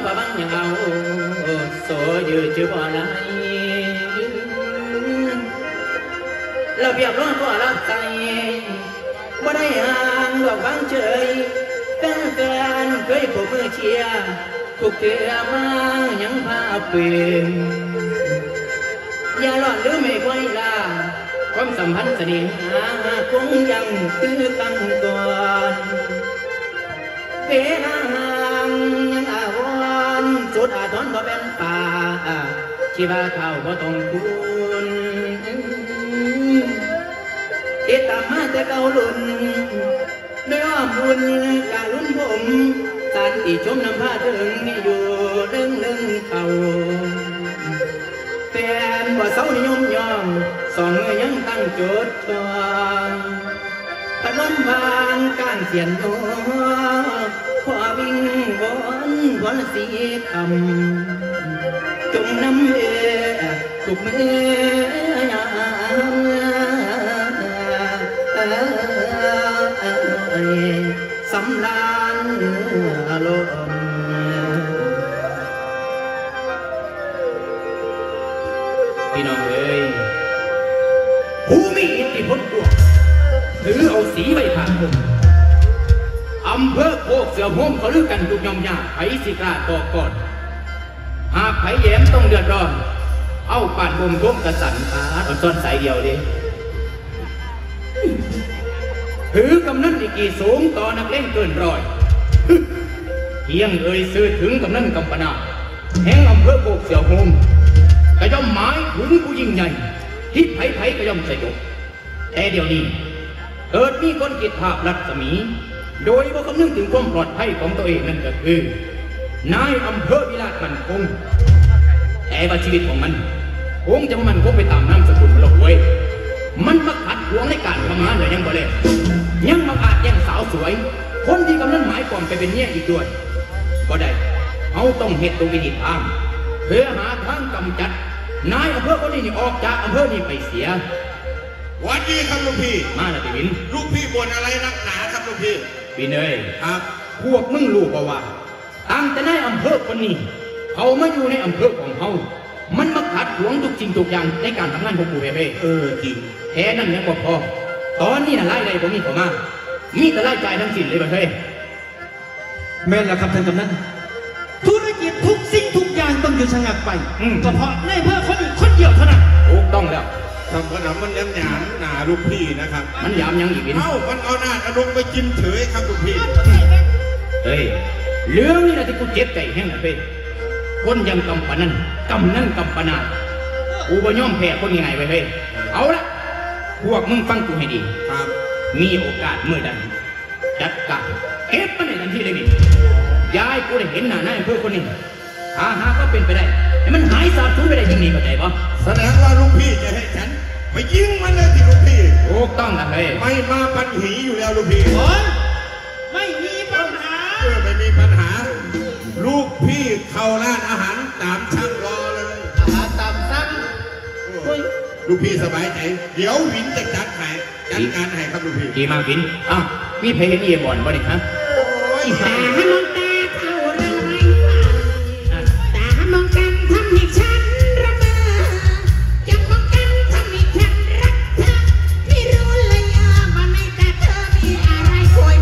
บ่บังยังเอาโสยืดจือบ่ไหลเราเบียบร้อนก็รักใจบ่ได้ห่างดอกบางเฉยแฟนเคยปรบมือเชียร์ทุกเทื่อมายังพาเปลี่ยนอย่าหลอนหรือไม่ไว้ลาความสัมพันธ์เสน่หาคงยังคือกันก่อนเวลาห่างยังอาวรสุดอาทรบ่เป็นป่าชีวาเขาบ่ต้องคุณติดตามมาแต่เก่าลุ่นด้วยอ้อมบุญการลุ้นผมสันติชมน้ำผ้าถึงนี่อยู่เรื่องเขาแฟนว่าเสานิยมยอมสองมือยังตั้งจุดจองพนมพานการเสียนโตขอวิ่งวนสีคำจุ่มน้ำทุกมือยามสำราญลมพี่น้องเอ้ยผู้มีอิทธิพลกว่าถือเอาสีใบผ่านผมอำเภอโคกเสือโฮมเขาลือกันทุกยอมยากไผสิกล้าต่อก่อนหากไผแย้มต้องเดือดร้อนเอาปาดบ่มร่วมกระสันเอาซ่อนสายเดียวดิถือกำนันอีกีสูงต่อนักเล่นเกินร้อยเพียงเอ่ยซื้อถึงกำนันกำปนาแห่งอำเภอโคกเสือโฮมกระย่อมหมายถึงผู้ยิ่งใหญ่ที่ไผ่กระย่อมสยบแต่เดี๋ยวนี้เกิดมีคนคิดภาพรัศมีโดยว่าคำนึงถึงความปลอดภัยของตัวเองนั่นก็คือนายอำเภอวิราชมันคงแต่ว่าชีวิตของมันคงจะมันคงไปตามน้ำสกุลหลอกไว้มันมาขัดขวางในการทำงานเลยยังบ่เล่นยังมาอาจแย่งสาวสวยคนที่กำลังหมายความไปเป็นเนี่ยอีกด้วยก็ได้เขาต้องเหตุตรงวิธีทางเพื่อหาทางกำจัดนายอำเภอคนนี้ออกจากอำเภอนี้ไปเสียวันนี้ครับลูกพี่มาแล้วพี่วินลูกพี่บ่นอะไรนักหนาครับลูกพี่พี่เนยครับพวกมึงรู้ป่าวว่าตั้งแต่นายอำเภอคนนี้เขามาอยู่ในอำเภอของเขามันมาขัดขวางทุกสิ่งทุกอย่างในการทำงานของกูเพ่จริงแค่นั้นยังพอตอนนี้น่ะไล่ใดผมมีเข้ามามีแต่ไล่จ่ายทั้งสิ้นเลยบ่เฮ้แม่นแล้วครับท่านกำนันธุรกิจทุกสิ่งทุกอย่างต้องหยุดชะงักไปเฉพาะในอำเภอคนอื่นคนเดียวเท่านั้นถูกต้องแล้วทำขนมมันย้ำหยามหนาลูกพี่นะครับมันย้ำยังอีกวินมันเอาหน้าลงไปกินเฉยครับลูกพี่เฮ้ยเรื่องนี้นะที่กูเจ็บใจแห้งนะเพ่คนยังกำปนันกำปนากูบ่ย่อมแพ้คนยังไงไปเฮ้ยเอาละพวกมึงฟังกูให้ดีครับมีโอกาสเมื่อใดจัดการเก็บมันในทันทีเลยนี่ย้ายกูได้เห็นหน้านายเพื่อคนนี้หาก็เป็นไปได้ให้มันหายสาบสูญไปได้ยิ่งนี้เข้าใจปะแสดงว่าลูกพี่จะให้ฉันไปยิงมันเลยที่ลูกพี่ถูกต้องนะเฮ้ยไม่มาปัญหีอยู่แล้วลูกพี่ไม่มีปัญหาไม่มีปัญหาลูกพี่เข้าร้านอาหารตามช่างรอเลยอาหารตามสั่งลูกพี่สบายใจเดี๋ยววินจะจัดการให้ครับลูกพี่ดีมากวินอ้าวมีเพลงเอียบอลบ่ดิฮะตาให้มองตาเข้าเรื่องไม่ฟังตาให้มองกันทำให้ฉันระเมอจังมองกันทำให้ฉันรักเธอไม่รู้เลยว่าในตาเธอมีอะไรคุย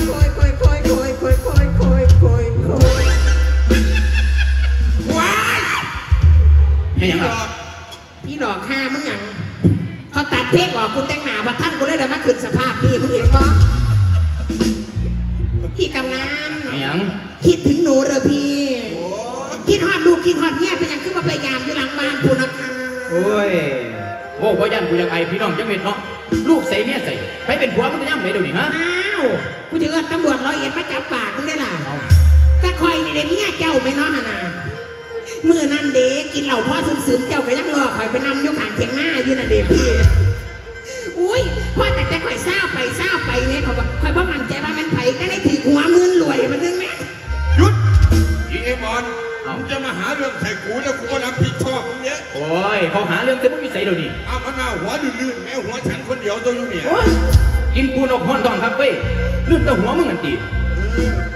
ว้ายให้ยังไงพี่ดอกห้ามึงยังเขาตัดเพลงออกกูแต่งหนาบัดท่านกูเลยเดี๋ยวมาขึ้นสภาพพี่มึงเห็นปะพี่กำนันยังคิดถึงหนูเลยพี่คิดฮอดลูกคิดฮอดเนี่ยเป็นยังขึ้นมาพยายามอยู่หลังบ้านกูนะคะโอ้ยโว้ว่ายันกูยังไอพี่น้องจังเม็ดเนาะลูกใส่เนี่ยใส่ไปเป็นผัวมึงจะยังไงเดี๋ยวนี้ฮะอ้าวกูจะเอิ้นตำรวจ101มาจับปากมึงได้ล่ะก็คอยนี่เดี๋ยวนี้เจ้าไม่น้องนะเมื่อนั้นเด็กกินเหล้าพ่อซึมๆเจ้าก็ยังรอคอยไปนำยกหางเทียงหน้าอยู่นะเด็กพี่อุ้ยพ่อแต่คอยเศร้าไปเนี่ยเขาบอกคอยพ่อมั่นใจว่ามันไผ่ก็ได้ถือหัวมือรวยมันนึงไหมหยุดอีเอมอนมึงจะมาหาเรื่องใส่กูแล้วกูก็รับผิดชอบมึงเนี้ยโอ้ยเขาหาเรื่องแต่ไม่มีใส่เดี๋ยวนี้มันเอาหัวลื่นแม่หัวฉันคนเดียวตัวอยู่เนี่ยกินปูนอกห้อนตอนครับเว้ยลื่นแต่หัวมึงอันตีกูจะ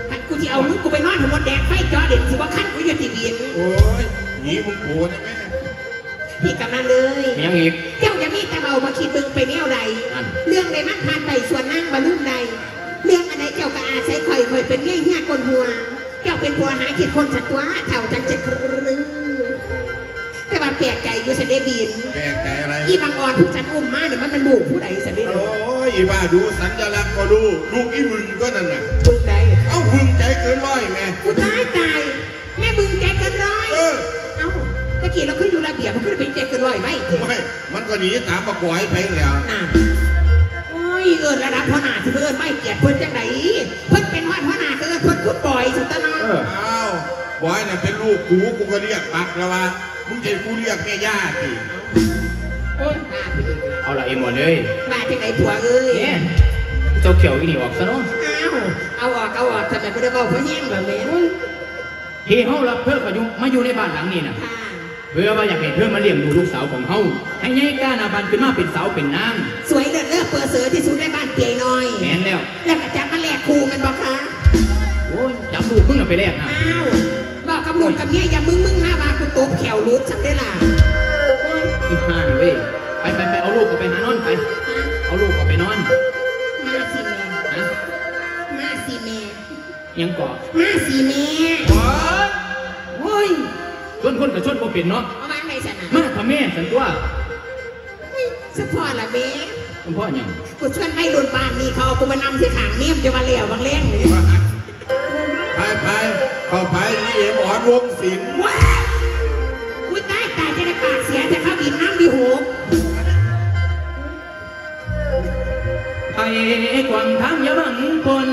เอามึงกูไปนอนหัวแดงไฟจอเด็กสิว่าขั้นกูอยู่ทีวีโอ้ยหนีมึงโผล่ได้ไหมพี่กำนันเลยมียังอีกเจ้าจะมีแต่เอามาคิดเบิ่งไปแนวใดเรื่องใดมันผ่านไปส่วนนั่งบรรลุใดเรื่องอะไรเจ้าก็อาศัยคอยเป็นเงี้ยเงี้ยกลหัวเจ้าเป็นผัวหาคิดคนสัตว์เถ่าจังจะครึ้งแต่ว่าแปลกใจอยู่สันเดบินแปลกใจอะไรอีบางอ่อนผู้จันอุ้มมาเนี่ยมันบุกผู้ใดสันเดบินโอ้ยอีบ้าดูสัญลักษณ์ก็ดูลูกอีมึงก็นั่นน่ะบุกใดเอ้าหึงใจเกินร้อยแม่กูตายแม่มึงใจเกินร้อยเออเอ้าตะกี้เราขึ้นอยู่ระเบียบมันขึ้นเป็นใจเกินร้อยไหมเถอะไม่มันก็หนีตามประกอยไปแล้วน่ะโอ้ยระดับพ่อหน้าที่เพิ่นไม่เกียรติเพิ่นจังไหนเพิ่นเป็นพ่อหน้าเพิ่นพูดบ่อยสุดตะนออ้าวบอยน่ะเป็นลูกกูก็เรียกปักแล้วว่ามึงจะกูเรียกแม่ย่าสิโอ้ยมาไปอีกแล้วเอาละไอ้หมดเลยมาจังไหนผัวเอ้ยเนี่ยเจ้าเขียวอีนี่ออกซะเนาะเอาออกทำไมไม่ได้บอกเพราะแย่งแบบนี้ที่เฮารับเพื่อประยุกต์มาอยู่ในบ้านหลังนี้น่ะค่ะเพื่อว่าอยากเห็นเพื่อนมาเลี้ยงดูลูกสาวของเฮาให้ยายกล้าหน้าบ้านขึ้นมาเป็นสาวเป็นนางสวยเลิศเลิศเปิดเสือที่สุดในบ้านเปียน้อยแม่นแล้วแล้วก็จับมาแลกครูมันบอกคะโอ้ยจับลูกมึงน่ะไปแลกนะอ้าวบอกกับลูกกับเมียอย่ามึงหน้าบ้านกูตบแขวรุดสักได้ล่ะอีห่านี่เว้ยไปเอาลูกก็ไปหานอนไป เอาลูกก็ไปนอนมาสิแม่นะมาสิแม่ยังเกาะมาสิแม่โอ้ยชวนคนกับชวนบ่เป็นเนาะเอามาในสนามมาทำแม่สันตัวสปอร์ตละแม่คุณพ่อยังกูชวนให้รุ่นบ้านนี่เขาเอากูมานำที่ขางเมียมจะมาเลี้ยวบางเลี้ยงเลยไปเข้าไปนี่เอ็มอ่อนวงศิลป์ว้ากูตายจะได้ปากเสียแต่เขาบินน้ำดีหูไปกวางทางอยาบังคน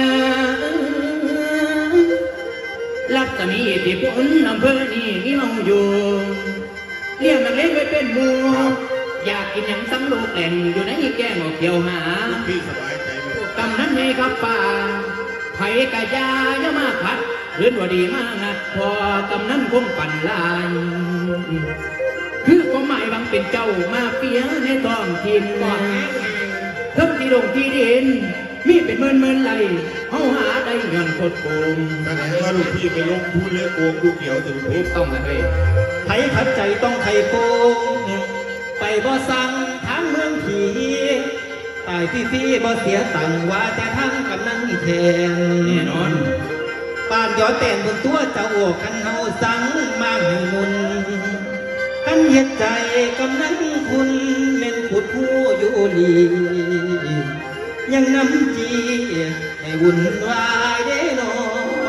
รักจะมีอิทธิพลอำเภอนี้ที่เราอยู่เลี้ยงนักเล่นไว้เป็นหมู่อยากกินอย่างซ้ำลูกแหล่งอยู่ในแก้งออกเกี่ยวหาพี่สบายใจเลยกำนั้นไงครับป่าไผ่กะยาอย่ามาขัดเลื่อนว่าดีมากนะพอกำนั้นคงปั่นลายคือก็หมายหวังเป็นเจ้ามาเฟียในท้องถิ่นบอกง่ายเพิ่มที่ลงที่ดินมีเป็นหมื่นไหลเฮาหาได้เงินโคตรโกงแสดงว่าลูกพี่ไปลงทุนเลยโกงลูกเหี่ยวแต่ลูกถูพี่กต้องนะเว้ยไผขัดใจต้องไข่โกงไปบ่สั่งทางเมืองผีตายฟรีๆบ่เสียตังค์ว่าแต่ทางกำนันแทนแน่นอนป่านย้อนแต่นบนตัวเจ้าโอกคันเฮาสั่งมาให้มุนคันเฮ็ดใจกำนันคุณเล่นขุดผู้อยู่ลียังน้ำจีให้วุ่นวายเด้นอ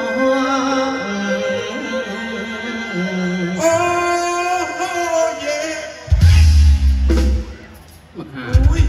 โอ้โหเย่บักหาอุ้ย